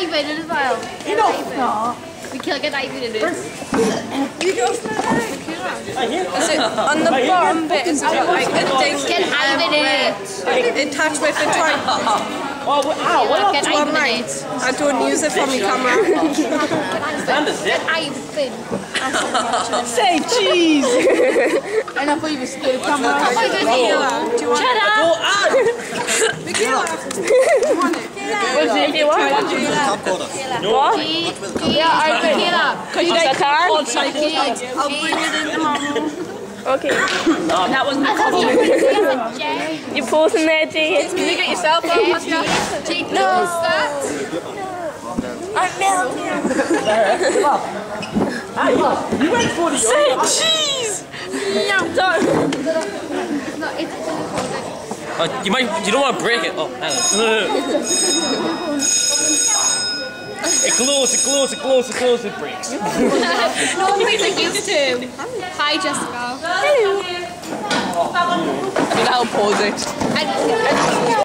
diving as well. You don't know. Mikayla, get diving in it. You go for Is it on the bottom bit? Is it like a thing? Get diving in it. Attached with a tripod? Get diving in it. I don't use it for my camera. Get diving. Say cheese. I know you were scared of camera. Mikayla, do you want it? Mikayla, do you want it? If you want. What? Yeah, I will. Because you don't card. I'll bring it in tomorrow. Okay. That wasn't the cover. You're pausing there, G. Can you get yourself up, Oscar? No. I'm melting. You went for the say cheese. No, don't. No, it's You don't want to break it. Oh, hang on. It glows, it breaks. no things like used to. Hi, Jessica. Hello. I think I'll pause it.